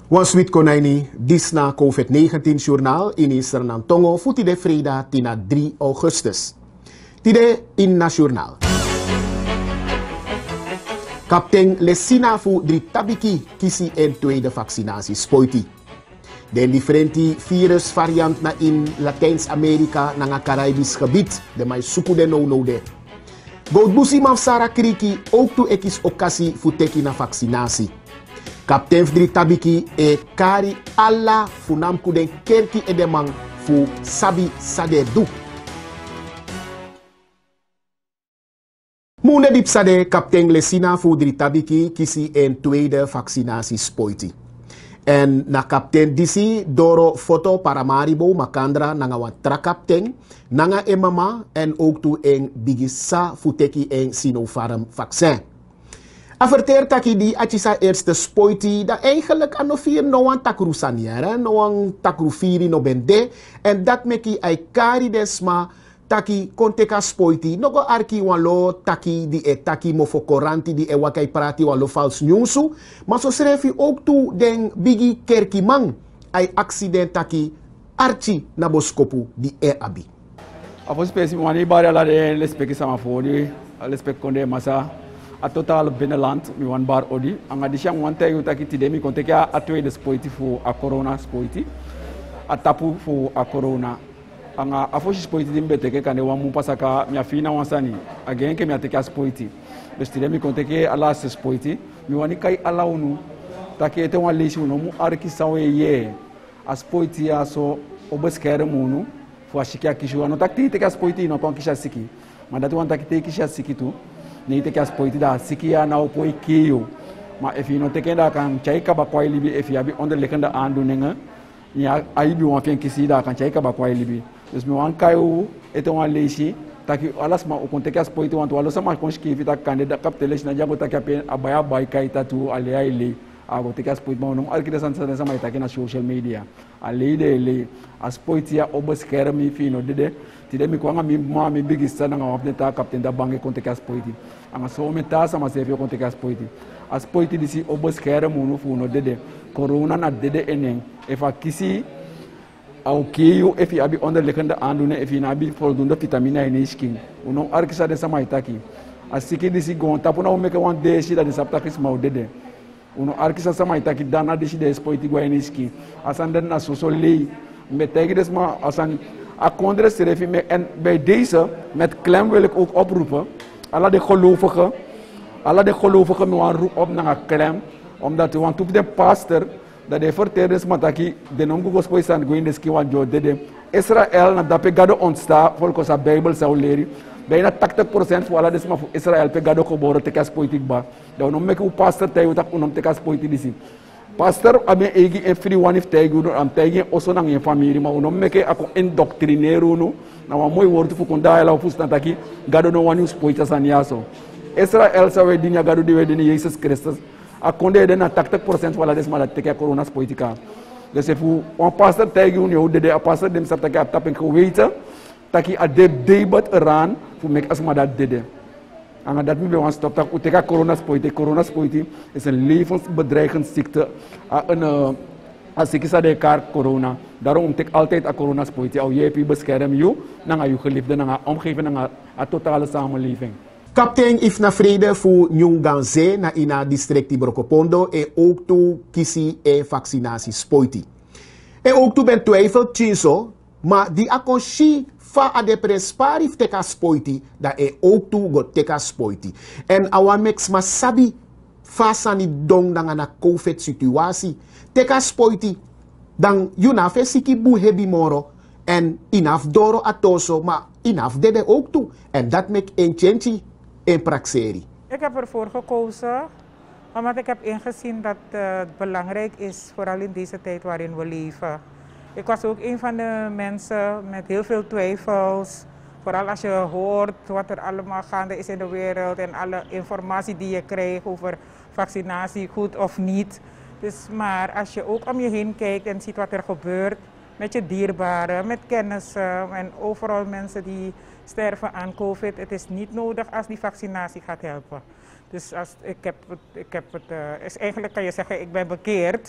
Wanswit Konaini, Disna COVID-19 journaal in Israël Tongo, futi de Freda tina 3 augustus. Tide in nationaal. Kaptein Lesina fu drie tabiki kisi en tweede vaccinatie spoiti. De differenti virusvariant na in Latijns-Amerika na nga Caribisch gebied, de mai suku de no de. Goudbusi mafsara kriki ook tu ekis okasi fu teki na vaccinatie. Kaptein drie tabiki e kari alla fu namku den kerki e de man fu sabi sade du. Moende dipsade kaptein Lesina fu drie tabiki kisi en tweede vaccinatie spoiti. En na kaptein disi doro foto paramaribo makandra nanga wat trakaptein nanga e mama en ook tu en bigisa fu teki en Sinopharm vaccin. Averteer taki di atisa eerste spoiti da eigenlijk ano vier no an takru saniere, no an takru firi no bende en dat meki ai kari desma taki konteka spoiti no go arki walo taki di e taki mofo koranti di e wakai prati walo false newsu maar so schreef ook toe den bigi kerki man ai accident taki archi na boskopu di e abi. Apos spesi wani bari ala de lespeki sama fodi, lespek konde masa a total binnenland mi wan bar odi anga di shang wan tayu taki tidemi konteka a tweede spoiti fu a corona spoiti a tapu fu a corona anga afoshi spoiti dimbe teke kane wan mu pasaka mi afina wansani again ke mi ateke spoiti bestide mi konteke ala se spoiti mi wani kai ala unu taki ete wan leshi unu mu arki sawe ye a spoiti aso obeskere munu fu ashiki akishu ano taki teke spoiti no ton kisha siki mandatu wan taki teke kisha siki tu ni teke spoiti da siki ya na opoi kiyo ma efi no teke da kan chaika ba kwai libi efi abi onder lekenda andu nenga ya aibi wan fen kisi da kan chaika ba kwai libi. Dus mi wan kayu ete wan leishi taki alas ma o konteke as poiti wan to alo sama konski vita kandida kaptelesh na jango taki apen abaya bai kai tatu ale ai ago teke as poiti ma no arkida san sama taki na social media ale de as poiti ya obes kermi fino dede tide mi kwanga mi ma mi bigista na ngapne ta kapten da bange konteke as poiti anga so me ta sama se fio konteke as poiti disi obes kermu no funo dede corona na dede enen efa kisi au kiyo efi abi onderliggende aandoeningen efi nabi voldoende vitamine in isking uno arkisa de sama itaki asiki disi gon tapuna umeke wan deshi da disaptakis maudede uno arkisa sama itaki dana deshi de spoiti gwa in isking asan den na sosoli metegi desma asan akondre serefi me en bij deze met klem wil ik ook oproepen alla de gelovigen me wan roep op naar klem omdat we want de pastor dat de verterders mataki de non Google spois and going deski wan jo dede Israël na dape gado onsta volgens a Bible zou leren bijna 80% voor alla desma fu Israël pe gado ko boro te kas politik ba da no mek u pastor tay utak unom te kas politik disi pastor abe egi e free one if tay gudo am tay oso nang ye family ma unom mek ako indoctrinero no na wa moy wortu fu konda ela fu stataki gado no one spoita saniaso Israël sa we dinya gado de we dini Jesus Christus a konde de na 80% wala des mala teke corona politika de se fu on pastor tegi unio de a pastor dem sa teke tapen ko weita taki a debat ran fu mek asma dat dede anga dat mi be wan stop tak uteka corona politi is een levensbedreigend ziekte a sikisa de kar corona daarom tek altijd a corona politi au jepi beskerm you nanga you geliefde nanga omgeving nanga a totale samenleving. Kaptein Ifna Vrede fu Nyunganze na ina district Brokopondo e ook toe kisi e vaccinatie spoiti. E ook toe ben twijfel chinso, maar die akonshi fa a de presparif teka spoiti, da e ook toe go teka spoiti. En awan meks ma sabi fa sani dong danga na COVID situatie. Teka spoiti, dan yunafe siki bu hebi moro en inaf doro atoso, maar inaf dede ook toe. En dat mek en chenchi. In praxerie. Ik heb ervoor gekozen omdat ik heb ingezien dat het belangrijk is, vooral in deze tijd waarin we leven. Ik was ook een van de mensen met heel veel twijfels. Vooral als je hoort wat er allemaal gaande is in de wereld en alle informatie die je krijgt over vaccinatie, goed of niet. Dus, maar als je ook om je heen kijkt en ziet wat er gebeurt met je dierbaren, met kennissen en overal mensen die sterven aan COVID. Het is niet nodig als die vaccinatie gaat helpen. Dus eigenlijk kan je zeggen, ik ben bekeerd.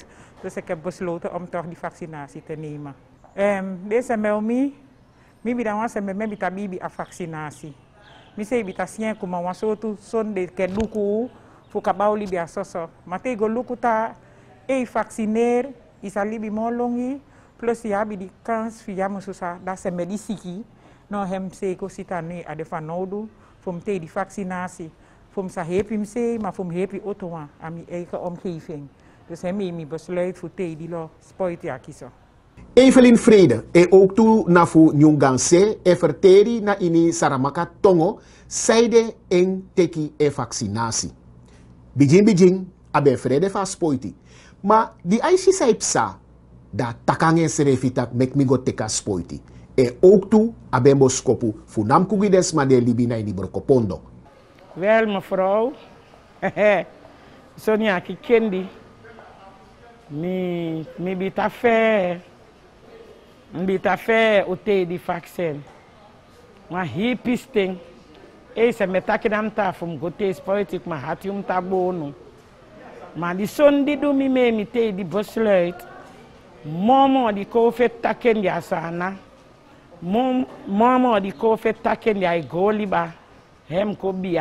Dus ik heb besloten om toch die vaccinatie te nemen. Deze melmi, mi dan was met me bita bibi a vaccinatie. Mi se bita sien kuma waso tu son de ke luku fu kabau libi a soso. Mate go luku ta vaccineer is a libi molongi plus ya bi di kans via mususa da se medisiki no hem se ko sitani a de fanodu fum te die vaccinatie. Fum sa hepi mse, maar fum hepi otoa aan mijn eigen omgeving. Dus hem mi besluit voor te die lo spoitia kiezen. Evelyn Vrede ook toe na fu Nyunganse verteri na ini Saramaka Tongo seide en teki vaccinatie. Bijin abe Vrede fa spoiti. Maar die aisi saipsa da takange serefitak mek mi go teka spoiti. Ook toe abe moskopu fu nam kugides ma de libina ini brokopondo. Wel mevrouw, Sonia Kikendi, mi bita fe ote di vaccin. Ma hipisting, se metaki dam ta fum gote spoitik ma hatium ta bono. Ma di son di do mi te di besluit, momo di COVID taken di asana, momo di COVID taken di ai goliba, hem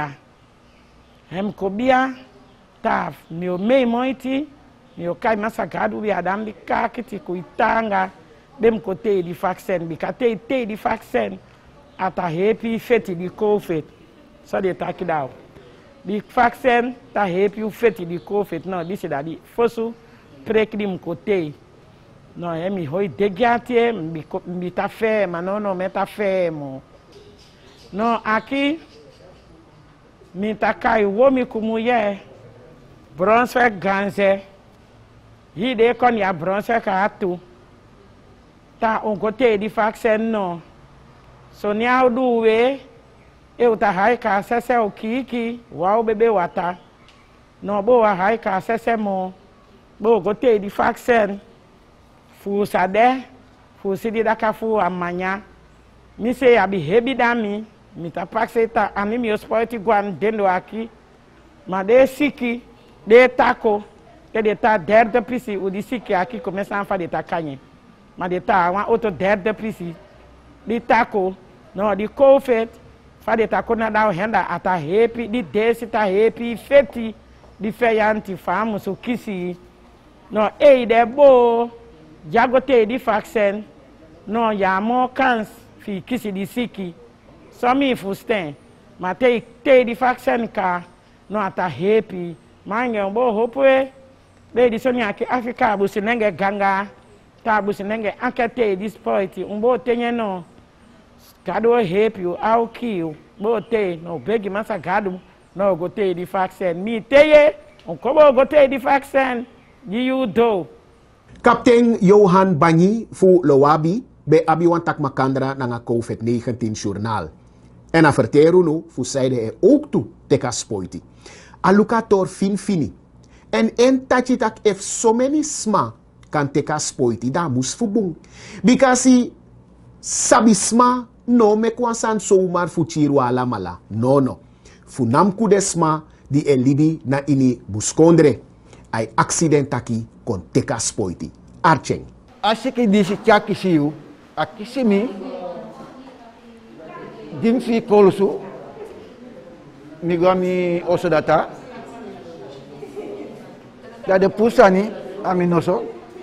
kobia taf mio mei moiti mio kai masagadu bi adam bi kakiti kuitanga bem kote di vaccin bi kate te di vaccin ata happy feti di COVID so de takidao di vaccin ta happy feti di COVID no disi dadi fosu prekdim kote no emi hoi degiatie mi ta fe manono meta fe mo no aqui mi takai womi kumuye bronze ganze hide kon ya bronze ka atu ta ongote di vaccin no so ni auduwe eu ta hai ka sese o kiki wa bebe wata no bo wa hai ka sese mo bo gote di vaccin fu sade fu sidi daka fu amanya mi se abi hebi dami mita pakseta ami mi osporti guan dendo aqui mas de siki de taco que de ta derde prisi o de siki aqui começa a fazer tacanhe mas de ta uma outro derde prisi de taco no de COVID fazer taco na da renda ata happy de desse ta happy feti de feiante famoso o kisi no ei de bo jagote de vaccin no ya mo kans fi kisi de siki Somi fusten, ma te di vaccin ka no ata happy, mange bo hopwe, be di Sonia ki Afrika bu sinenge ganga, ta bu sinenge ankete di spoiti, bo tenye no, gado happy au kiu, bo te no begi masa gado no go te di vaccin, mi teye, kobo go te di vaccin, you do. Kaptein Johan Banyi fu Lowabi be abiwan tak makandra na COVID-19 journal. En a vertero no, fu zeide ook toe teka spoiti. A lukator fini. En tachi tak if so many sma kan teka spoiti, da mus fu bung. Because sabisma no me kwansan so umar fu chiru ala mala. No. Fu nam kudesma di elibi na ini buskondre. Ay accident taki kon teka spoiti. Archeng. Asiki disi chaki siu, akisimi dimfi kolusu migami osodata da de pusani aminoso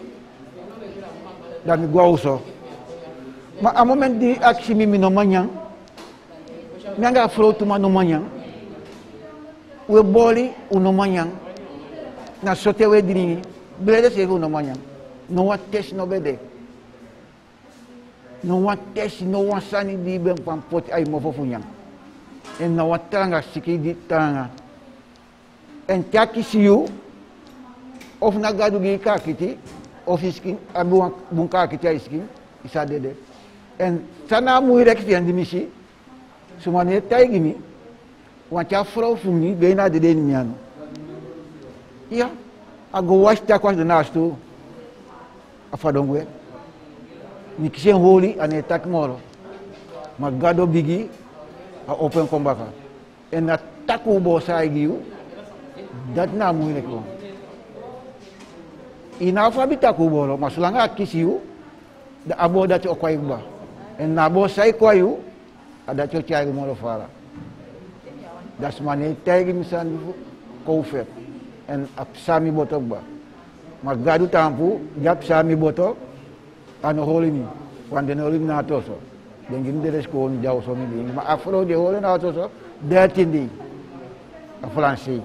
da miguauso ma a moment di aksimi minomanyang nanga flotu manomanyang we boli unomanyang na sotewe dini blede se unomanyang no wat test no bede no one test, no one sani di ben pampot ay mofofunyang. En no one tanga siki di tanga. En taki siyu, of nagadu gi kakiti, of iskin, abuang bungka kiti ay iskin, isa dede. En sana muirek si andi misi, sumane tay gini, wancha frau fungi, bena dede niano. Iya, ago wash takwas de nastu, afadongwe. Nikisen holi ane tak ngoro magado bigi a open kombaka en na taku bo sai giu dat na mu nek ko Inalfabeta kubolo, mas langa kisiu, da abo da cho kwai ba. En nabo sai kwayu, ada cho chai mo fala. Das mane tagi misan koufet. En apsami botok ba. Magadu tampu, jap sami botok, ano holini, quando ne holini na toso. Dengin deres kon jauh so mi, ma afro de holini na toso, dertindi. A Fransi.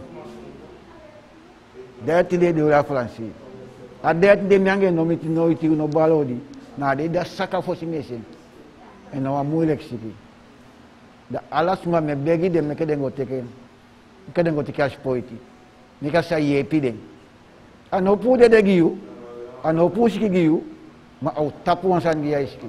Dertindi de la Fransi. A dertindi miange no miti no iti no balodi. Na de da saka fosi mesin. En no amuilek siki. Da alas ma me begi de me kedengo teken. Kedengo tikas poiti. Nika sa yepi den. Ano pu de giu. Ano pu siki giu. Ma au tapu wan san dia iski.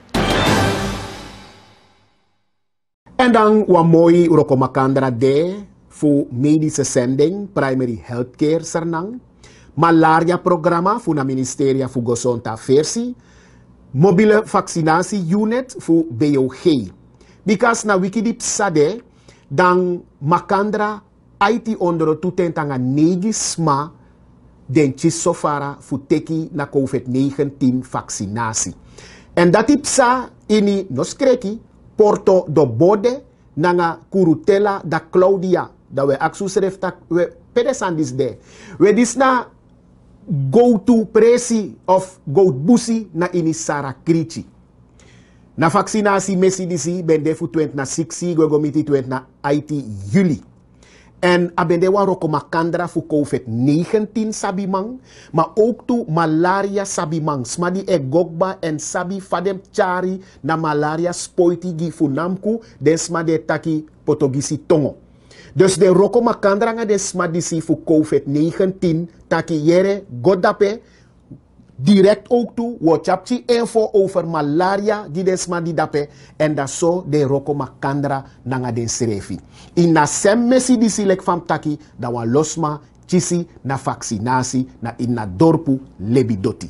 En dan wa mooi uroko makandra de fu medische zending primary healthcare sernang. Malaria programma fu na ministeria fu Gosonta Versi. Mobile vaccinatie unit fu BOG. Because na wikidip sade dan makandra IT onder tutentanga negisma den chisofara fu teki na COVID-19 vaccinatie. En dat ipsa ini noskreki porto do bode nanga kurutela da Claudia da we aksusref tak we pedesandis de. We dis na go to presi of go busi na ini Sara Krichi. Na vaccinatie messi disi bende fu 26 go gomiti 20 na IT juli. En abende wa roko makandra fu COVID-19 sabimang, maar ook tu malaria sabimang. Smadi e gogba en sabi fadem chari na malaria spoiti gi fu namku den smade taki potogisi tongo. Dus de roko makandra nga den smadi fu COVID-19 taki yere godape direct ook toe, wat chapchi info over malaria die desma di dape en dat zo de roko makandra nanga den serefi. In na sem mesi di silek fam taki da wan losma chisi na vaccinatie na in na dorpu lebidoti.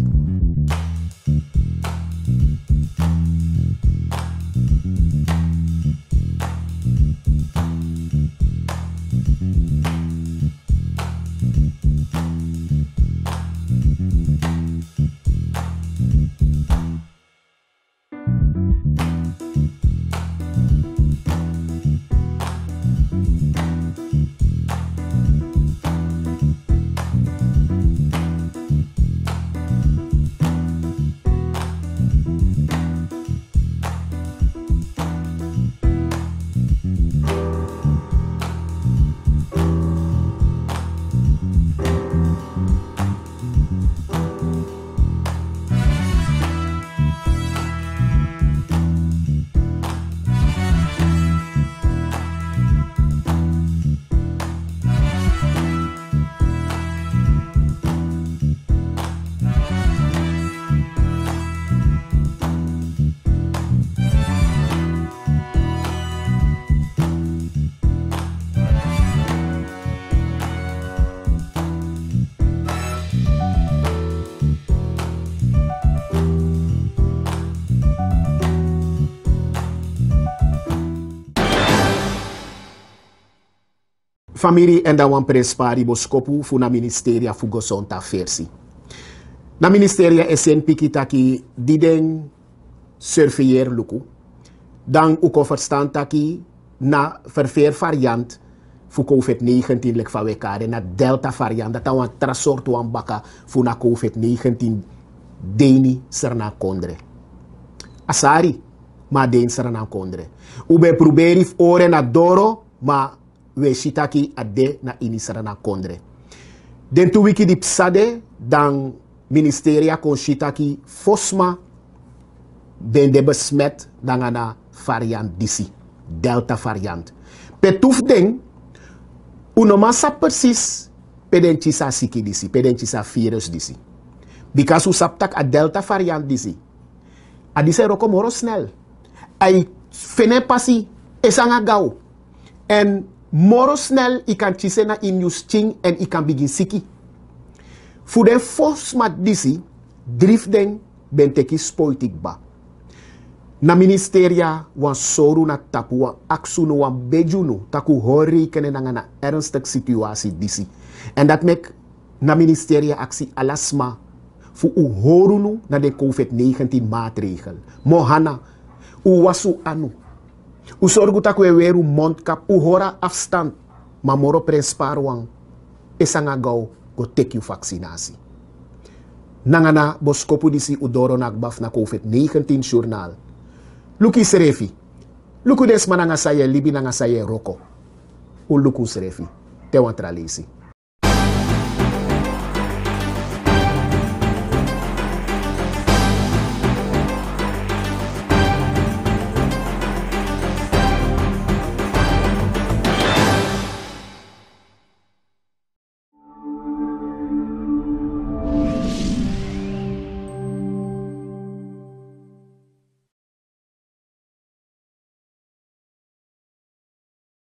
Familie en dan wan prespari boskopu fu na ministeria fu Gosonta Versi. Na ministeria esen pikitaki diden surveiller luku. Dan uko verstand taki na verveer variant fu COVID-19 lek van wekade na delta variant. Dat wan trasort wan baka fu na COVID-19 deni serna kondre. Asari ma den serna kondre. Ube proberi ore na doro ma we shitaki ade na inisara na kondre. Den tu wiki di psade dan ministeria kon shitaki fosma ben de besmet dan na variant disi. Delta variant. Petuf den unomasa persis pedenchisa siki disi. Pedenchisa virus disi. Because u saptak a delta variant disi. Adise roko moro snel. Ay fene pasi esanga gau. En moro snel ikan chise na in yus ching en ikan begin siki. Fu den fosmat disi, drif den benteki spoitik ba. Na ministeria wan soru na tapu wan aksunu wan bejunu taku hori kene na ernstig situatie disi. En dat mek na ministeria aksi alasma Fu u horunu na de COVID-19 maatregel. Mohana, u wasu anu. U sorgu tak we weru mondkap, u hora afstand. Maar moro presparwang, esanga gauw go take you vaccinatie. Nangana boskopu disi udoro nagbaf na COVID-19 journal. Luki serefi. Luku des mananga saye libi nanga saye roko. U luku serefi. Te wantralisi.